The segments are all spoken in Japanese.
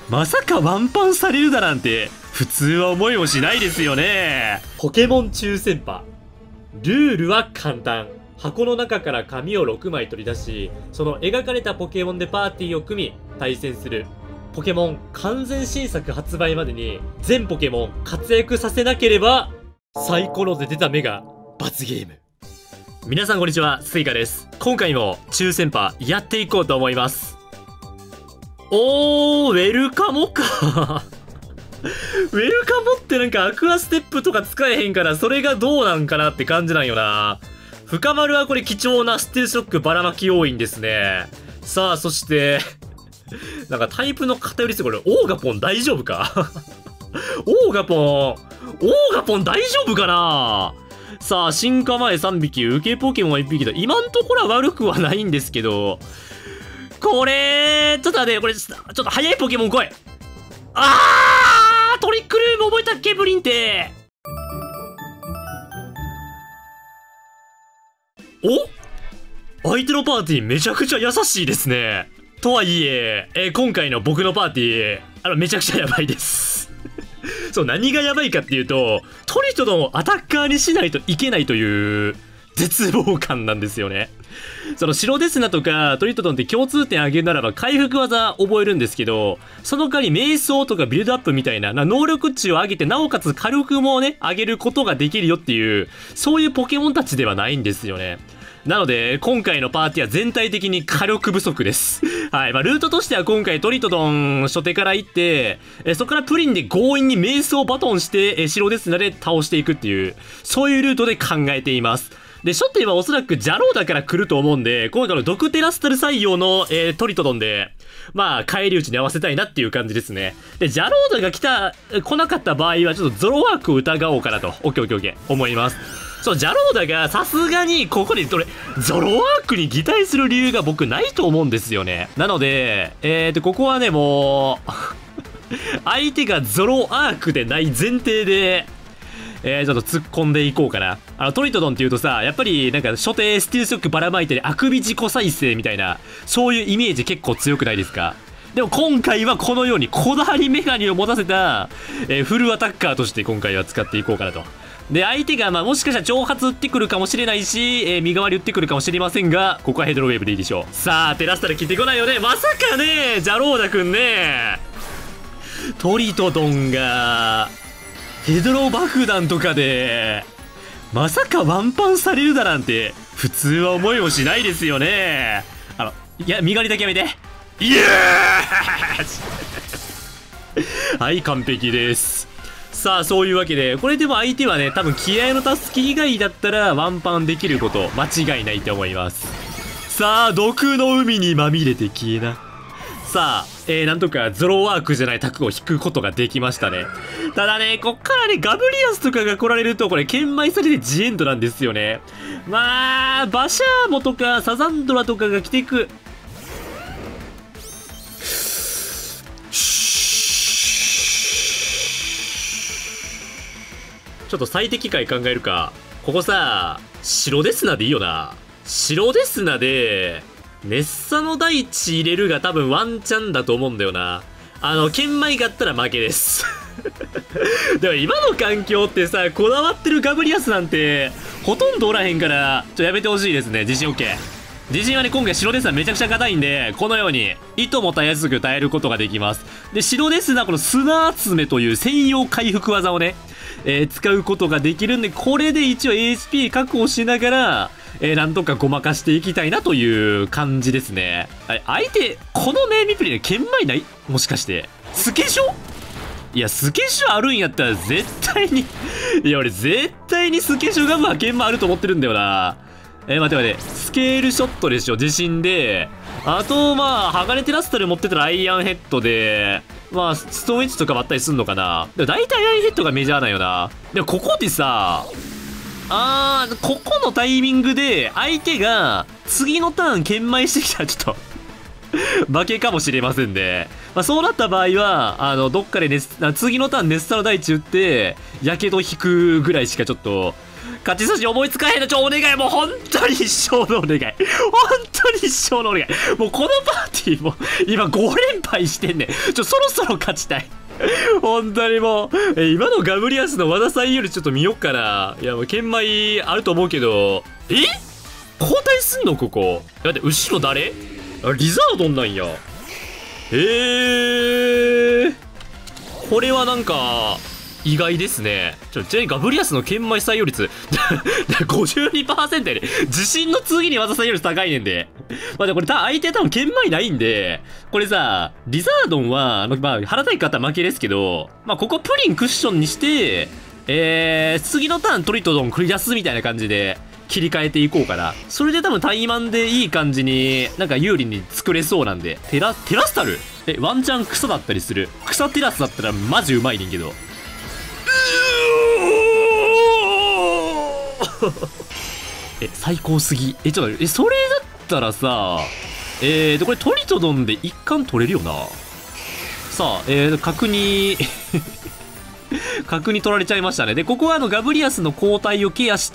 まさかワンパンされるだなんて、普通は思いもしないですよね。ポケモン抽選パ。ルールは簡単。箱の中から紙を6枚取り出し、その描かれたポケモンでパーティーを組み、対戦する。ポケモン完全新作発売までに、全ポケモン活躍させなければ、サイコロで出た目が罰ゲーム。皆さんこんにちは、スイカです。今回も抽選パやっていこうと思います。ウェルカモか。ウェルカモってなんかアクアステップとか使えへんから、それがどうなんかなって感じなんよな。深丸はこれ貴重なステルショックばらまき要因ですね。さあ、そして、なんかタイプの偏りすぎ、これ、オーガポン大丈夫か。オーガポン大丈夫かな。さあ、進化前3匹、受けポケモンは1匹と、今んところは悪くはないんですけど、これ、ちょっと待って、これ、ちょっと早いポケモン来い。トリックルーム覚えたっけ、ブリンって。相手のパーティーめちゃくちゃ優しいですね。とはいえ、今回の僕のパーティー、めちゃくちゃやばいです。そう、何がやばいかっていうと、トリトドンをアタッカーにしないといけないという絶望感なんですよね。その白デスナとかトリトドンって共通点あげるならば回復技覚えるんですけど、その代わり瞑想とかビルドアップみたいな能力値を上げて、なおかつ火力もね、上げることができるよっていう、そういうポケモンたちではないんですよね。なので、今回のパーティーは全体的に火力不足です。はい。ルートとしては今回トリトドン初手から行って、そこからプリンで強引に瞑想バトンして、白デスナで倒していくっていう、そういうルートで考えています。で、初手はおそらくジャローダから来ると思うんで、今回のドクテラスタル採用の、トリトドンで、返り討ちに合わせたいなっていう感じですね。で、ジャローダが来なかった場合は、ちょっとゾロワークを疑おうかなと、オッケー、思います。そう、ジャローダがさすがにここでゾロワークに擬態する理由が僕ないと思うんですよね。なので、ここはね、もう、相手がゾロアークでない前提で、ちょっと突っ込んでいこうかな。トリトドンって言うとさ、やっぱりなんか初手スティルショックばらまいてあくび自己再生みたいな、そういうイメージ結構強くないですか？でも今回はこのようにこだわりメガネを持たせた、フルアタッカーとして今回は使っていこうかなと。で、相手がもしかしたら挑発打ってくるかもしれないし、身代わり打ってくるかもしれませんが、ここはヘドロウェーブでいいでしょう。さあ、テラスタル切ってこないよね。まさかね、ジャローダくんね、トリトドンが、ヘドロ爆弾とかで、まさかワンパンされるだなんて、普通は思いもしないですよね。いや、身代わりだけやめて。イエーイはい、完璧です。さあ、そういうわけで、これでも相手はね、多分気合の助け以外だったらワンパンできること間違いないと思います。さあ、毒の海にまみれて消えな。さあ、なんとかゾロワークじゃないタクを引くことができましたね。ただね、こっからね、ガブリアスとかが来られると、これ、研磨されてジエンドなんですよね。バシャーモとかサザンドラとかが来ていく。ちょっと最適解考えるか。ここさ、白デスナでいいよな。白デスナで、ネッサの大地入れるが多分ワンチャンだと思うんだよな。研磨があったら負けです。でも今の環境ってさ、こだわってるガブリアスなんて、ほとんどおらへんから、やめてほしいですね。自信 OK。自信はね、今回白デスナめちゃくちゃ硬いんで、このように、いともたやすく耐えることができます。で、白デスナ、この砂集めという専用回復技をね、使うことができるんで、これで一応 ASP 確保しながら、なんとかごまかしていきたいなという感じですね。相手、このネーミプリで研磨ない？もしかして。スケショ？いや、スケショあるんやったら絶対にいや、俺絶対にスケショが研磨あると思ってるんだよな。待て。スケールショットでしょ、自信で。あと、剥がれテラスタル持ってたらアイアンヘッドで、ストーンエッジとかもあったりすんのかな。でも大体アイアンヘッドがメジャーなんよな。でもここでさ、ここのタイミングで相手が次のターン研磨してきたらちょっと負けかもしれませんで、そうなった場合は、どっかで次のターンネスタの大地打って、やけど引くぐらいしかちょっと勝ち筋思いつかへんの。お願い。もう本当に一生のお願い。本当に一生のお願い。もうこのパーティーも今5連敗してんねん。そろそろ勝ちたい。本当にもう、今のガブリアスの技さんよりちょっと見よっかな。いや、もう研磨あると思うけど、交代すんのここ。だって後ろ誰？リザードンなんや。これはなんか意外ですね。ちなみにガブリアスの研磨採用率52% やで。自信の次に技採用率高いねんで。まあでもこれ相手多分研磨ないんで、これさ、リザードンは、まあ腹対勝ったら負けですけど、まあここプリンクッションにして、次のターントリトドン繰り出すみたいな感じで切り替えていこうかな。それで多分タイマンでいい感じになんか有利に作れそうなんで。テラスタル？ワンチャン草だったりする。草テラスだったらマジうまいねんけど。最高すぎ。ちょっと、それだったらさ、これトリトドンで一貫取れるよな。さあ、角に角に取られちゃいましたね。で、ここはガブリアスの交代をケアして、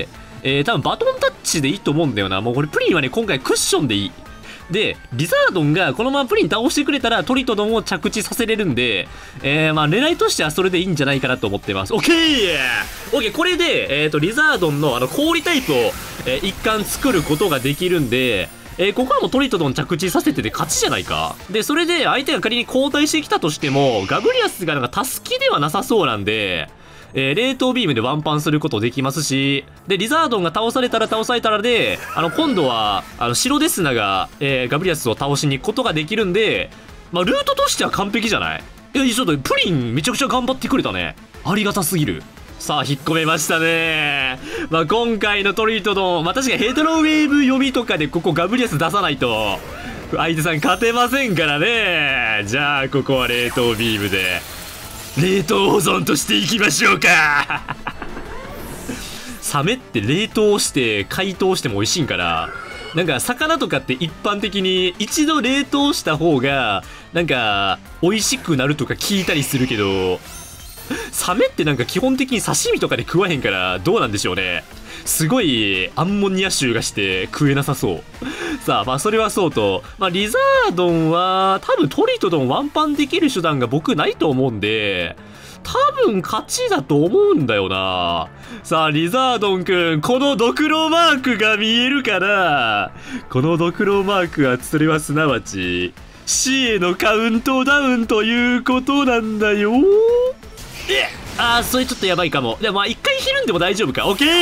多分バトンタッチでいいと思うんだよな。もうこれプリンはね、今回クッションでいい。で、リザードンがこのままプリン倒してくれたらトリトドンを着地させれるんで、まあ狙いとしてはそれでいいんじゃないかなと思ってます。オッケー！オッケー、これで、リザードンの氷タイプを、一貫作ることができるんで、ここはもうトリトドン着地させてて勝ちじゃないか。で、それで相手が仮に交代してきたとしても、ガブリアスがなんかタスキではなさそうなんで、冷凍ビームでワンパンすることできますし、で、リザードンが倒されたらで、今度は、白デスナが、ガブリアスを倒しに行くことができるんで、まあ、ルートとしては完璧じゃない？いや、ちょっと、プリンめちゃくちゃ頑張ってくれたね。ありがたすぎる。さあ、引っ込めましたね。まあ、今回のトリトドン、まあ、確かにヘドロウェーブ読みとかでここガブリアス出さないと、相手さん勝てませんからね。じゃあ、ここは冷凍ビームで。冷凍保存としていきましょうか。サメって冷凍して解凍しても美味しいんから、なんか魚とかって一般的に一度冷凍した方がなんか美味しくなるとか聞いたりするけど、サメってなんか基本的に刺身とかで食わへんからどうなんでしょうね。すごいアンモニア臭がして食えなさそう。さあ、まあそれはそうと、まあリザードンは多分トリトドンワンパンできる手段が僕ないと思うんで、多分勝ちだと思うんだよな。さあ、リザードンくん、このドクロマークが見えるかな？このドクロマークは、それはすなわち、死へのカウントダウンということなんだよ。それちょっとやばいかも。でもまあ一回ひるんでも大丈夫か。オッケー！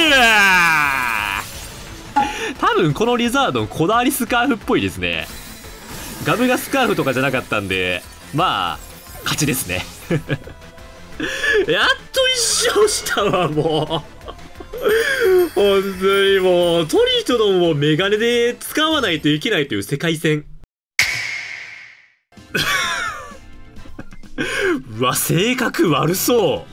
多分このリザードンこだわりスカーフっぽいですね。ガブがスカーフとかじゃなかったんで、まあ勝ちですね。やっと一勝したわ、もう。本当にもうトリトドンをメガネで使わないといけないという世界線。うわ、性格悪そう。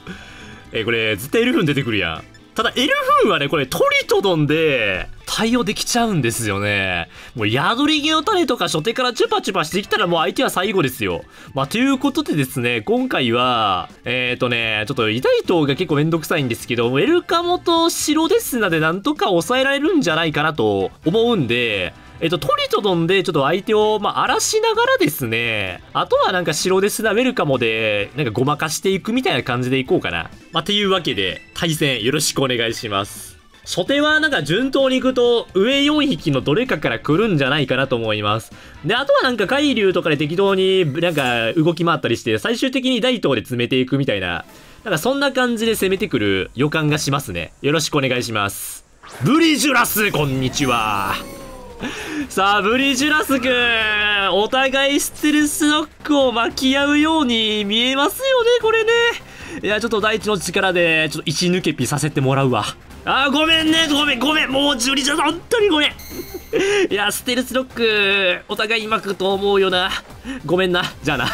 これ絶対エルフン出てくるやん。ただエルフンはね、これトリトドンで対応できちゃうんですよね。もう宿り毛の種とか初手からチュパチュパしてきたらもう相手は最後ですよ。まあということでですね、今回はちょっとイダイトが結構めんどくさいんですけど、ウェルカモと白デスナでなんとか抑えられるんじゃないかなと思うんで、トリトドンでちょっと相手を、荒らしながらですね、あとはなんか白デスナウェルカモで、なんかごまかしていくみたいな感じでいこうかな。っていうわけで、対戦よろしくお願いします。初手はなんか順当に行くと、上4匹のどれかから来るんじゃないかなと思います。で、あとはなんか海流とかで適当になんか動き回ったりして、最終的に大東で詰めていくみたいな、なんかそんな感じで攻めてくる予感がしますね。よろしくお願いします。ブリジュラス、こんにちは。さあ、ブリジュラスくん、お互いステルスノックを巻き合うように見えますよね、これね。いや、ちょっと大地の力で、ちょっと石抜けピさせてもらうわ。ごめんね、ごめん、もうジュリジャス、本当にごめん。いや、ステルスノック、お互い巻くと思うよな。ごめんな、じゃあな。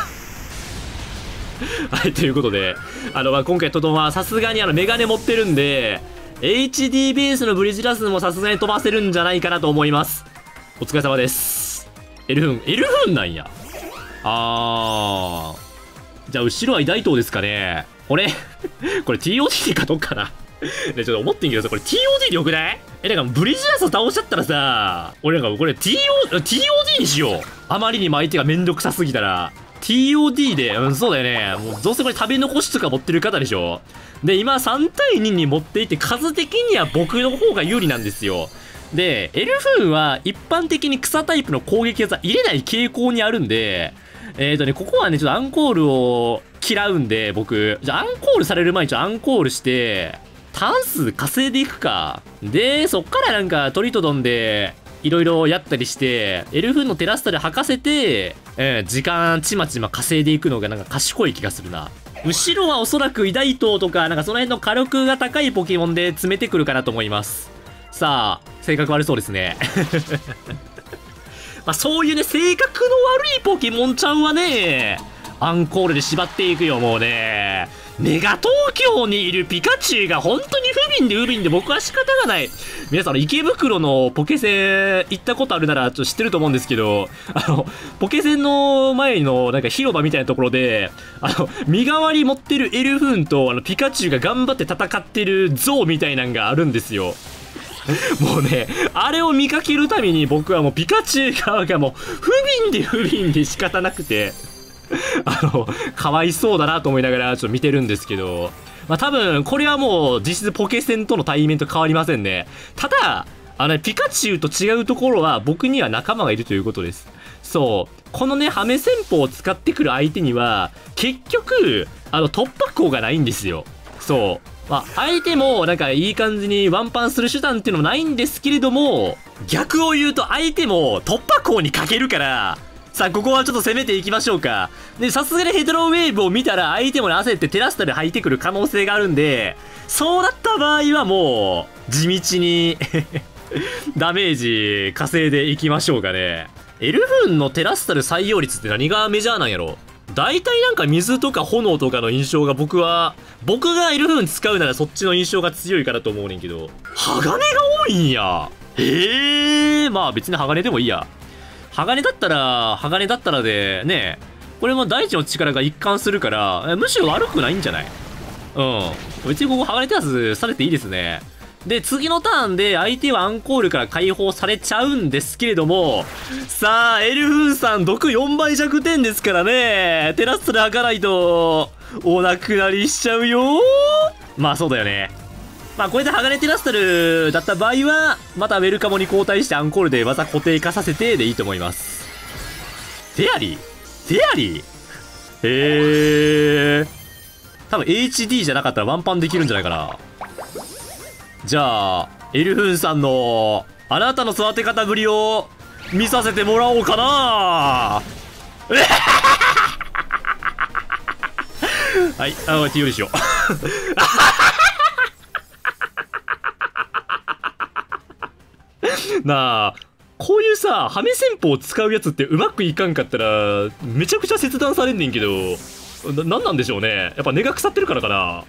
はい、ということで、今回トドンはさすがにメガネ持ってるんで、HD ベースのブリジュラスもさすがに飛ばせるんじゃないかなと思います。お疲れ様です。エルフンなんや。じゃあ後ろは大東ですかね。これTOT で勝とうかな。 ちょっと思ってんけどさ、これ TOD でよくない？なんかブリジアス倒しちゃったらさ、俺なんかこれ TOD にしよう。あまりにも相手がめんどくさすぎたら。TOD で、そうだよね。もうどうせこれ食べ残しとか持ってる方でしょ。で、今3対2に持っていて、数的には僕の方が有利なんですよ。で、エルフーンは一般的に草タイプの攻撃技入れない傾向にあるんで、ここはね、ちょっとアンコールを嫌うんで、僕。じゃあアンコールされる前にアンコールして、ターン数稼いでいくか。で、そっからなんかトリトドンで、いろいろやったりして、エルフンのテラスタで吐かせて、時間ちまちま稼いでいくのがなんか賢い気がするな。後ろはおそらくイダイトとか、なんかその辺の火力が高いポケモンで詰めてくるかなと思います。さあ、性格悪そうですね。まあそういうね、性格の悪いポケモンちゃんはね、アンコールで縛っていくよ、もうね。メガ東京にいるピカチュウが本当に不憫で不憫で僕は仕方がない。皆さん、池袋のポケセン行ったことあるならちょっと知ってると思うんですけど、ポケセンの前のなんか広場みたいなところで、身代わり持ってるエルフーンとピカチュウが頑張って戦ってる像みたいなんがあるんですよ。もうね、あれを見かけるたびに僕はもうピカチュウ側がもう不憫で不憫で仕方なくて、かわいそうだなと思いながらちょっと見てるんですけど、まあ多分これはもう実質ポケセンとの対面と変わりませんね。ただ、ピカチュウと違うところは僕には仲間がいるということです。そう。このね、ハメ戦法を使ってくる相手には、結局、突破口がないんですよ。そう。まあ、相手もなんかいい感じにワンパンする手段っていうのもないんですけれども、逆を言うと相手も突破口にかけるから、さあ、ここはちょっと攻めていきましょうか。で、さすがにヘドロウェーブを見たら相手もね、焦ってテラスタで入ってくる可能性があるんで、そうなった場合はもう、地道にダメージ稼いでいきましょうかね。エルフーンのテラスタル採用率って何がメジャーなんやろ？大体なんか水とか炎とかの印象が僕がエルフーン使うならそっちの印象が強いかなと思うねんけど、鋼が多いんや。まあ別に鋼でもいいや。鋼だったらで、ね、これも大地の力が一貫するから、むしろ悪くないんじゃない？うん。別にここ鋼テラスされていいですね。で、次のターンで相手はアンコールから解放されちゃうんですけれども、さあ、エルフーンさん、毒4倍弱点ですからね、テラスで吐かないと、お亡くなりしちゃうよー。まあそうだよね。まあこれで鋼テラスタルだった場合は、またウェルカモに交代してアンコールで技固定化させてでいいと思います。フェアリー多分 HD じゃなかったらワンパンできるんじゃないかな。じゃあ、エルフーンさんの、あなたの育て方ぶりを見させてもらおうかな。はい、T よりしよう。なあ、こういうさ、ハメ戦法を使うやつってうまくいかんかったら、めちゃくちゃ切断されんねんけど、なんなんでしょうね。やっぱ根が腐ってるからかな。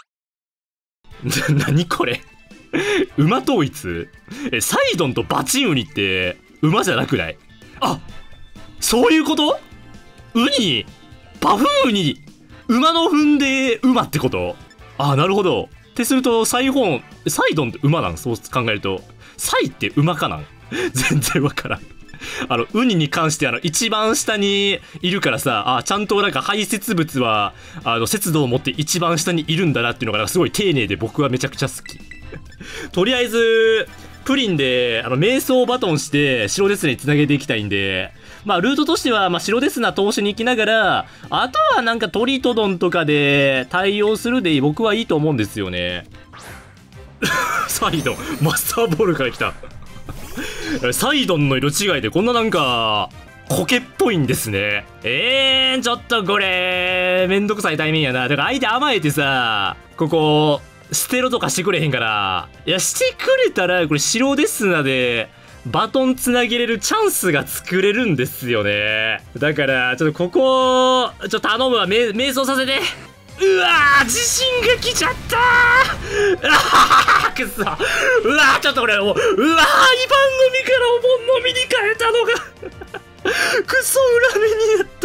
何これ馬統一？サイドンとバチンウニって馬じゃなくない？あ、そういうこと？ウニ、バフンウニ、馬の踏んで馬ってこと？あ、なるほど。ってするとサイドンって馬なん？そう考えるとサイって馬かなん？全然わからん。ウニに関して一番下にいるからさ、ちゃんとなんか排泄物は節度を持って一番下にいるんだなっていうのがすごい丁寧で僕はめちゃくちゃ好き。とりあえずプリンで瞑想バトンして白デスナにつなげていきたいんで、まあルートとしては白デスナ通しに行きながら、あとはなんかトリトドンとかで対応するで僕はいいと思うんですよね。サイドマスターボールから来た。サイドンの色違いでこんななんか苔っぽいんですね。ちょっとこれめんどくさい対面やな。だから相手甘えてさ、ここ捨てろとかしてくれへんから。いや、してくれたらこれ白デスナでバトンつなげれるチャンスが作れるんですよね。だからちょっとここちょっと頼むわ。瞑想させて。うわー、地震が来ちゃったー。くそ。うわー、ちょっとこれもう、うわー、2番組からお盆飲みに変えたのがくそ裏目になった。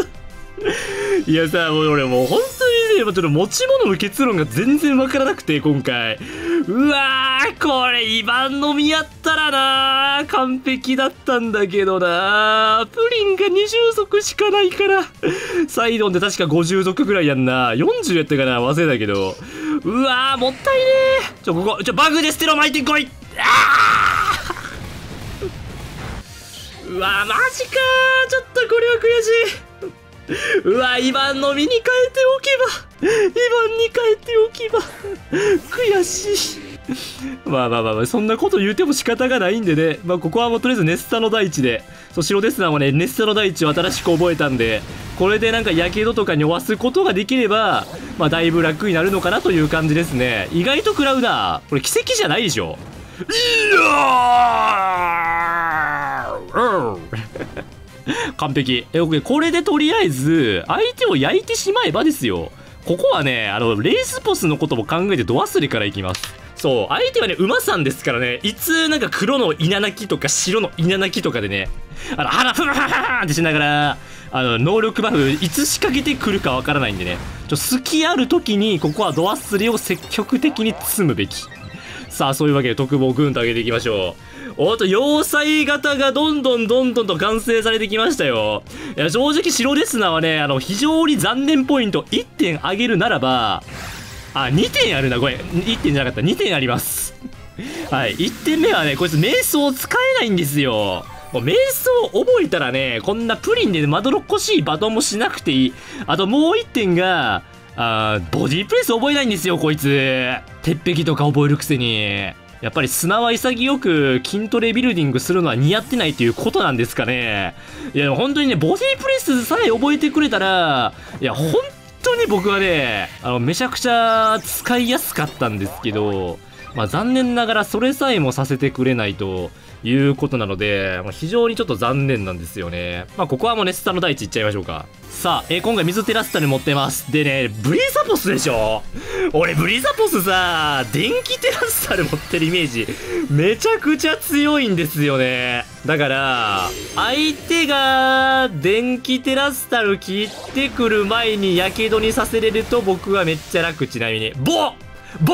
いやさ、もう俺もう本当にね、ちょっと持ち物の結論が全然わからなくて、今回うわー、これ2番のみやったらな完璧だったんだけどな。プリンが20族しかないから。サイドンで確か50族ぐらいやんな。40やったかな、忘れたけど。うわー、もったいねー。ここバグでステロ巻いてこい。うわー、マジかー。ちょっとこれは悔しい。うわ、イバンの身に変えておけば、イバンに変えておけば、悔しい。まあ、そんなこと言うても仕方がないんでね。ここはもうとりあえずネッサの大地で、白デスナーはね、ネッサの大地を新しく覚えたんで、これでなんかやけどとかに負わすことができれば、だいぶ楽になるのかなという感じですね。意外と食らうな。これ奇跡じゃないでしょ。いやー完璧。これでとりあえず、相手を焼いてしまえばですよ。ここはね、レースポスのことも考えてド忘れからいきます。そう、相手はね、馬さんですからね、いつなんか黒の稲鳴きとか白の稲鳴きとかでね、腹ふわーってしながら、能力バフ、いつ仕掛けてくるかわからないんでね、隙ある時に、ここはド忘れを積極的に積むべき。さあ、そういうわけで特防をぐんと上げていきましょう。おっと、要塞型がどんどんと完成されてきましたよ。いや、正直白デスナーはね、非常に残念ポイント1点上げるならば、2点あるな、これ。1点じゃなかった、2点あります。はい、1点目はね、こいつ瞑想使えないんですよ。もう瞑想覚えたらね、こんなプリンでまどろっこしいバトンもしなくていい。あともう1点が、ボディープレス覚えないんですよ、こいつ。鉄壁とか覚えるくせに。やっぱり砂は潔く筋トレビルディングするのは似合ってないということなんですかね。いや、本当にね、ボディープレスさえ覚えてくれたら、いや、本当に僕はね、めちゃくちゃ使いやすかったんですけど、残念ながらそれさえもさせてくれないということなので、非常にちょっと残念なんですよね。ここはもうネスタの大地いっちゃいましょうか。さあ、今回水テラスタル持ってます。でね、ブリザポスでしょ。俺ブリザポスさ、電気テラスタル持ってるイメージめちゃくちゃ強いんですよね。だから相手が電気テラスタル切ってくる前にやけどにさせれると僕はめっちゃ楽。ちなみにボッ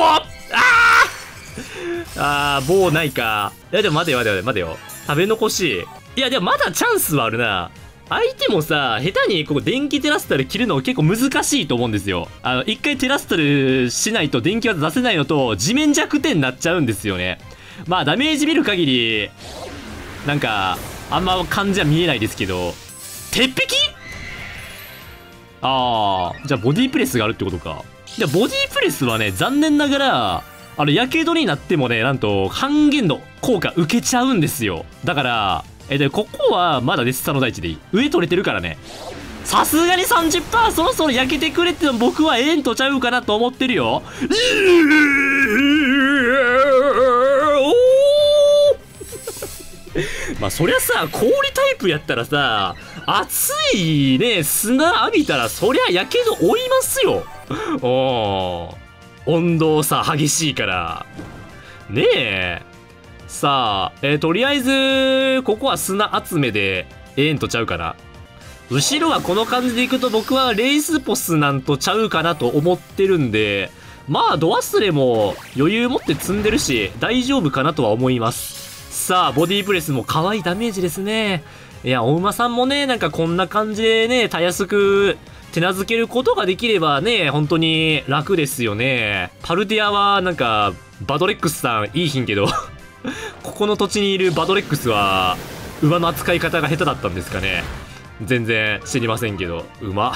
棒ないか。いやでも待てよ。食べ残し。いやでもまだチャンスはあるな。相手もさ、下手にここ電気テラスタル切るの結構難しいと思うんですよ。一回テラスタルしないと電気技出せないのと、地面弱点になっちゃうんですよね。ダメージ見る限り、なんか、あんま感じは見えないですけど、鉄壁？じゃあボディープレスがあるってことか。じゃあボディープレスはね、残念ながら、やけどになってもね、なんと、半減の効果受けちゃうんですよ。だから、で、ここはまだネスタの大地でいい。上取れてるからね。さすがに 30% そろそろ焼けてくれっての僕はええんとちゃうかなと思ってるよ。そりゃさ、氷タイプやったらさ、熱いね、砂浴びたらそりゃ焼けど負いますよ。温度差激しいからねえ。さあ、とりあえずここは砂集めでええんとちゃうかな。後ろはこの感じでいくと僕はレースポスなんとちゃうかなと思ってるんで、ド忘れも余裕持って積んでるし大丈夫かなとは思います。さあボディープレスも可愛いダメージですね。いや、お馬さんもね、なんかこんな感じでね、たやすく手なずけることができればね、本当に楽ですよね。パルディアはなんかバドレックスさんいいひんけどここの土地にいるバドレックスは馬の扱い方が下手だったんですかね。全然知りませんけど、馬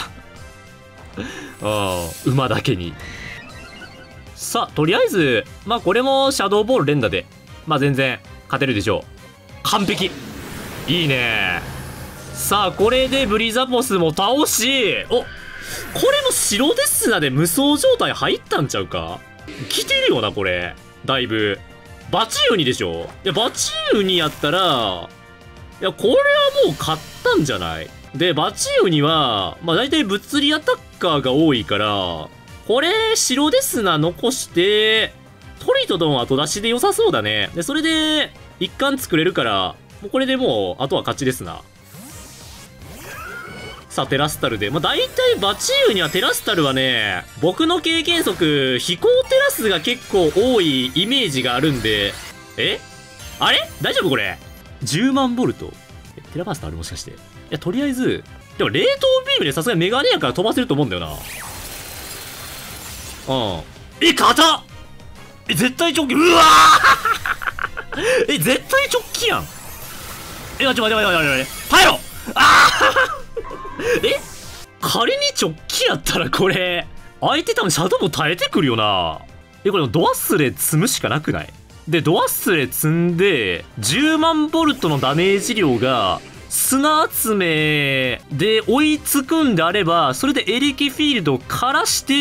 だけに。さあとりあえずこれもシャドーボール連打で全然勝てるでしょう。完璧。いいね。さあこれでブリザポスも倒し、これも白デスナで無双状態入ったんちゃうか。来てるよなこれ。だいぶバチウニでしょ。いやバチウニやったら、いやこれはもう勝ったんじゃない。でバチウニは大体物理アタッカーが多いから、これ白デスナ残してトリトドン後出しで良さそうだね。でそれで一貫作れるから、もうこれでもうあとは勝ちですな。 さあ、テラスタルで。まあ、大体バチーユにはテラスタルはね、僕の経験則、飛行テラスが結構多いイメージがあるんで、あれ大丈夫これ。10万ボルト。テラバーストあるもしかして。いや、とりあえず、でも冷凍ビームでさすがにメガネやから飛ばせると思うんだよな。硬っ絶対直帰、うわー絶対直帰やん。待って、耐えろ仮に直帰やったらこれ、相手多分シャドウも耐えてくるよな。これドワッスレ積むしかなくない？で、ドワッスレ積んで、10万ボルトのダメージ量が、砂集めで追いつくんであれば、それでエレキフィールドを枯らして、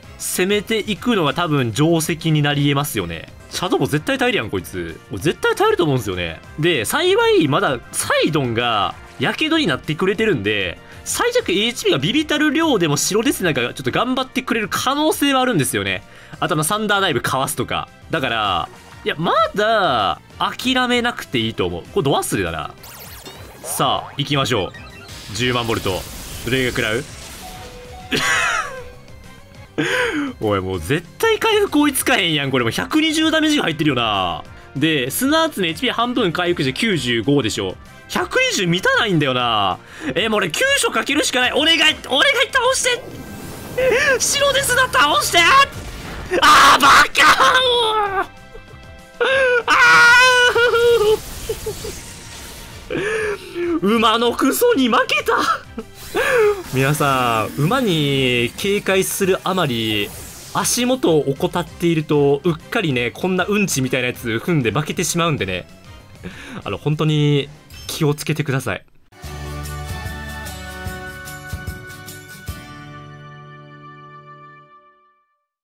攻めていくのが多分定石になり得ますよね。シャドウも絶対耐えるやん、こいつ。絶対耐えると思うんですよね。で、幸い、まだ、サイドンが、やけどになってくれてるんで、最弱 HP がビビたる量でも白デスナがちょっと頑張ってくれる可能性はあるんですよね。あとサンダーダイブかわすとか。だから、いや、まだ、諦めなくていいと思う。これドワッスレだな。さあ、行きましょう。10万ボルト。どれが食らうおい、もう絶対回復追いつかへんやん。これもう120ダメージが入ってるよな。で、砂集め HP 半分回復して95でしょ。120満たないんだよな。もう俺9所かけるしかない。お願い倒して白デスナ倒してバカ馬のクソに負けた皆さん、馬に警戒するあまり、足元を怠っていると、うっかりね、こんなうんちみたいなやつ踏んで負けてしまうんでね。本当に気をつけてください。